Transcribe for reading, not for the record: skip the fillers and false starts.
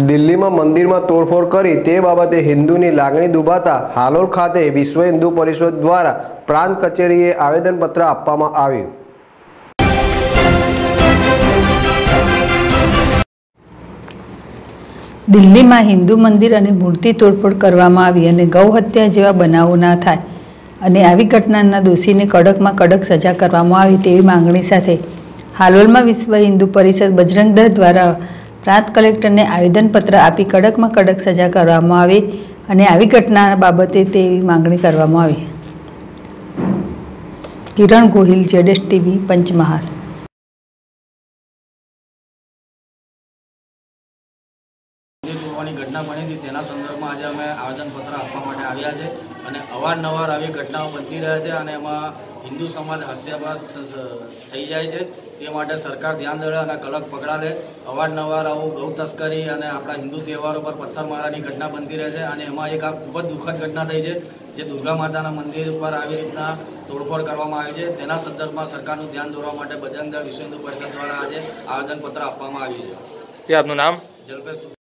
દિલ્હીમાં મંદિરમાં તોડફોડ કરી તે બાબતે હિન્દુની લાગણી દુભાતા હાલોલ ખાતે વિશ્વ હિન્દુ પરિષદ દ્વારા પ્રાંત કચેરીએ આવેદનપત્ર આપવામાં આવ્યું। દિલ્હીમાં હિન્દુ મંદિર અને મૂર્તિ તોડફોડ કરવામાં આવી અને ગૌ હત્યા જેવા બનાવો ના થાય અને આવી ઘટનાના દોષીને કડકમાં કડક સજા કરવામાં આવે તેવી માંગણી સાથે હાલોલમાં વિશ્વ હિન્દુ પરિષદ બજરંગ દળ દ્વારા પ્રાંત કલેક્ટરને આવેદનપત્ર આપી કડકમાં કડક સજા કરવામાં આવે અને આવી ઘટના બાબતે તેવી માંગણી કરવામાં આવી। કિરણ ગોહિલ, જેડેશ ટીવી, પંચમહાલ। ઘટના બની હતી તેના સંદર્ભમાં આજે અમે આવેદનપત્ર આપવા માટે આવ્યા છે અને અવારનવાર આવી ઘટનાઓ બનતી રહે છે અને એમાં હિન્દુ સમાજ હાસ્યાસ્પદ થઈ જાય છે। તે માટે સરકાર ધ્યાન દોરે અને કડક પગલાં લે। અવારનવાર આવું ગૌ તસ્કરી અને આપણા હિન્દુ તહેવારો પર પથ્થરમારાની ઘટના બનતી રહે છે અને એમાં એક આ ખૂબ જ દુઃખદ ઘટના થઈ છે જે દુર્ગા માતાના મંદિર પર આવી રીતના તોડફોડ કરવામાં આવી છે। તેના સંદર્ભમાં સરકારનું ધ્યાન દોરવા માટે બજરંગ દળ વિશ્વ હિન્દુ પરિષદ દ્વારા આજે આવેદનપત્ર આપવામાં આવ્યું છે। આપનું નામ? જલ્પેશ।